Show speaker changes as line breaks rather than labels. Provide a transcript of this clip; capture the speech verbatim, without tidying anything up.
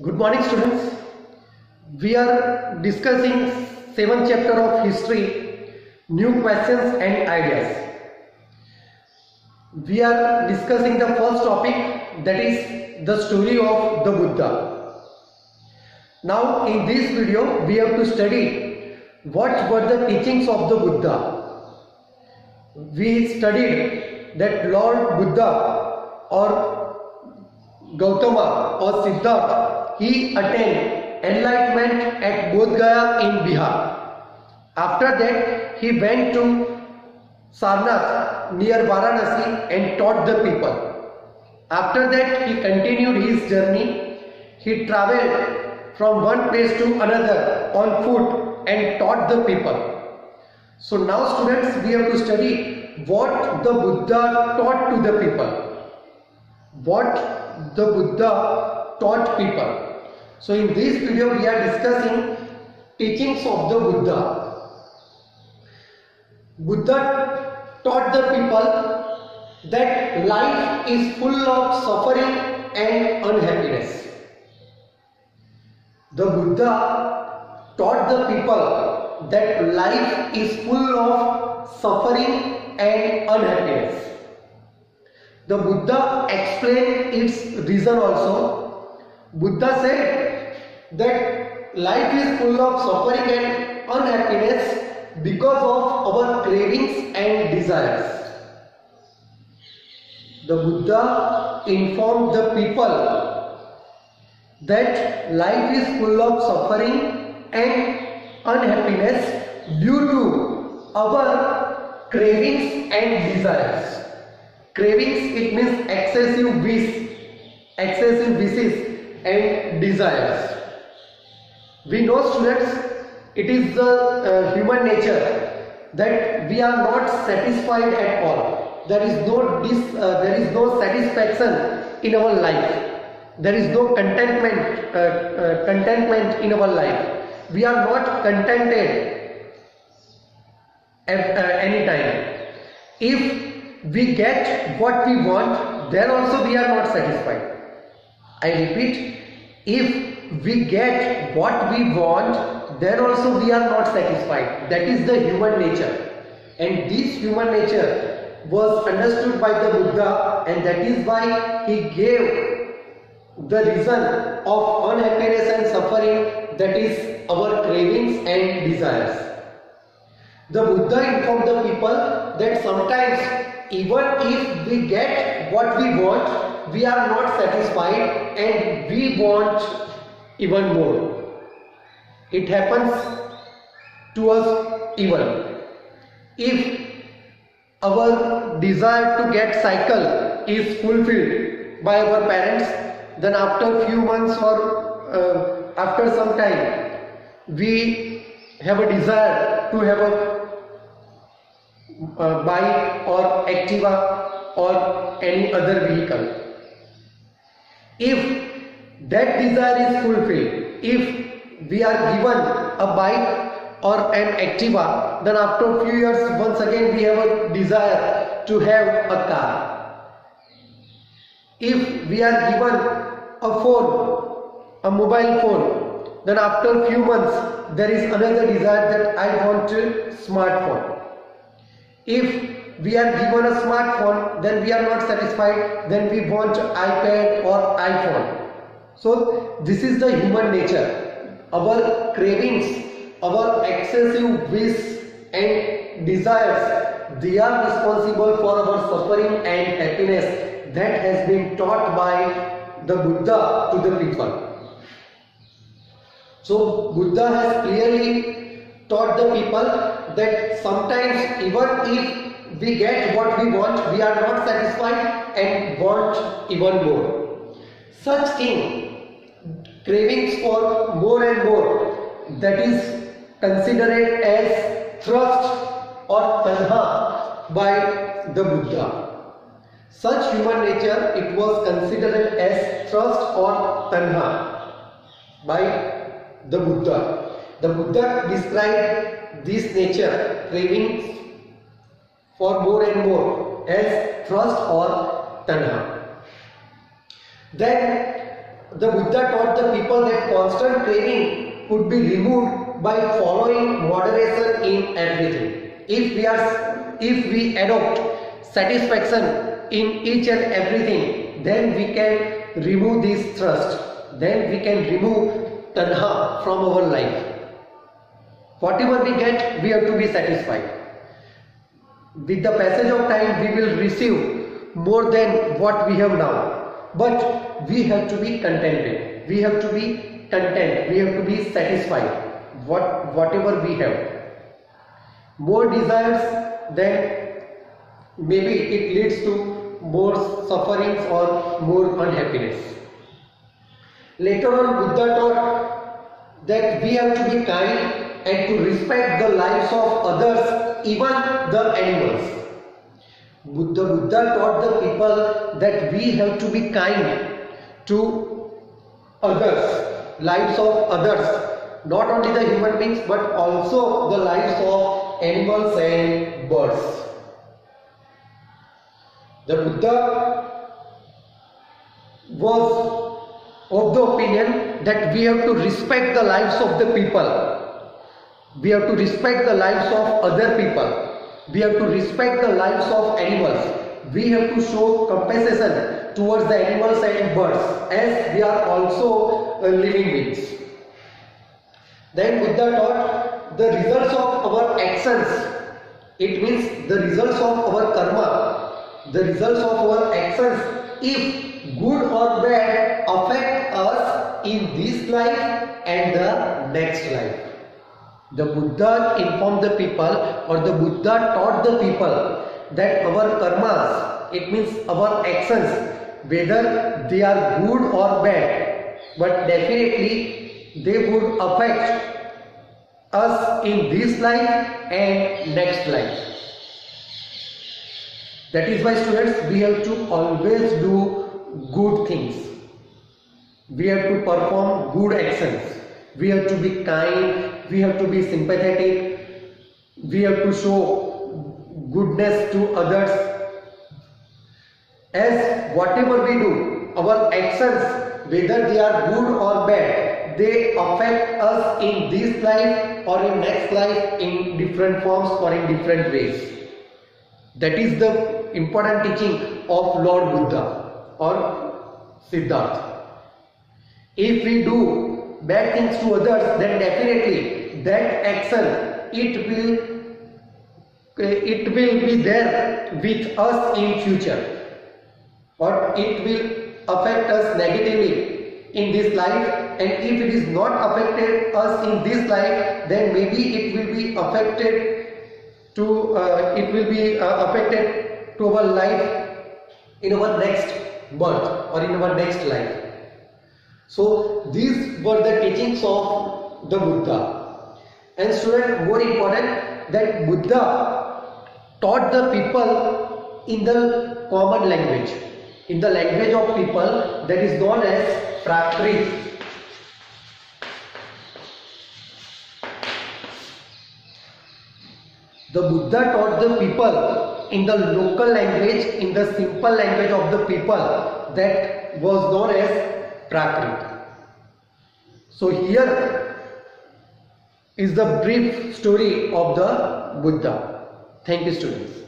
Good morning, students. We are discussing seventh chapter of history, new questions and ideas. We are discussing the first topic, that is the story of the Buddha. Now in this video we have to study what were the teachings of the Buddha. We studied that Lord Buddha or Gautama or Siddhartha, he attained enlightenment at Bodh Gaya in Bihar. After that he went to Sarnath near Varanasi and taught the people. After that he continued his journey. He travelled from one place to another on foot and taught the people. So now students, we have to study what the Buddha taught to the people. What the Buddha taught people. So in this video we are discussing teachings of the Buddha. Buddha taught the people that life is full of suffering and unhappiness. The Buddha taught the people that life is full of suffering and unhappiness. The Buddha explained its reason also. Buddha said that life is full of suffering and unhappiness because of our cravings and desires. The Buddha informed the people that life is full of suffering and unhappiness due to our cravings and desires. Cravings, it means excessive wish, excessive wishes and desires. We know, students, it is the uh, human nature that we are not satisfied at all. There is no dis, uh, there is no satisfaction in our life. There is no contentment, uh, uh, contentment in our life. We are not contented at uh, any time. If we get what we want, then also we are not satisfied. I repeat, if we get what we want, then also we are not satisfied. That is the human nature. And this human nature was understood by the Buddha, and that is why he gave the reason of unhappiness and suffering, that is our cravings and desires. The Buddha informed the people that sometimes even if we get what we want, we are not satisfied and we want even more. It happens to us even. If our desire to get cycle is fulfilled by our parents, then after few months or uh, after some time, we have a desire to have a uh, bike or Activa or any other vehicle. If that desire is fulfilled, if we are given a bike or an Activa, then after a few years once again we have a desire to have a car. If we are given a phone, a mobile phone, then after a few months there is another desire that I want a smartphone. If we are given a smartphone, then we are not satisfied, then we want iPad or iPhone. So this is the human nature. Our cravings, our excessive wish and desires, they are responsible for our suffering and happiness that has been taught by the Buddha to the people. So Buddha has clearly taught the people that sometimes even if we get what we want, we are not satisfied and want even more. Such thing, cravings for more and more, that is considered as thrust or tanha by the Buddha. Such human nature, it was considered as thrust or tanha by the Buddha. The Buddha described this nature, cravings for more and more, as thrust or tanha. Then the Buddha taught the people that constant craving could be removed by following moderation in everything. If we are, if we adopt satisfaction in each and everything, then we can remove this thirst. Then we can remove tanha from our life. Whatever we get, we have to be satisfied. With the passage of time, we will receive more than what we have now. But we have to be contented. We have to be content. We have to be satisfied. What whatever we have. More desires, then maybe it leads to more sufferings or more unhappiness. Later on, Buddha taught that we have to be kind and to respect the lives of others, even the animals. Buddha, Buddha taught the people that we have to be kind to others, lives of others, not only the human beings but also the lives of animals and birds. The Buddha was of the opinion that we have to respect the lives of the people. We have to respect the lives of other people. We have to respect the lives of animals. We have to show compassion towards the animals and birds, as they are also uh, living beings. Then Buddha taught the results of our actions. It means the results of our karma, the results of our actions, if good or bad, affect us in this life and the next life. The Buddha informed the people, or the Buddha taught the people, that our karmas, it means our actions, whether they are good or bad, but definitely they would affect us in this life and next life. That is why, students, we have to always do good things. We have to perform good actions. We have to be kind. We have to be sympathetic. We have to show goodness to others. As whatever we do, our actions, whether they are good or bad, they affect us in this life or in next life in different forms or in different ways. That is the important teaching of Lord Buddha or Siddhartha. If we do bad things to others, then definitely that action, it will it will be there with us in future, or it will affect us negatively in this life, and if it is not affected us in this life, then maybe it will be affected to uh, it will be uh, affected to our life in our next birth or in our next life. So these were the teachings of the Buddha. And student, more important, that Buddha taught the people in the common language, in the language of people, that is known as Prakrit. The Buddha taught the people in the local language, in the simple language of the people, that was known as Prakrit. So here is the brief story of the Buddha. Thank you, students.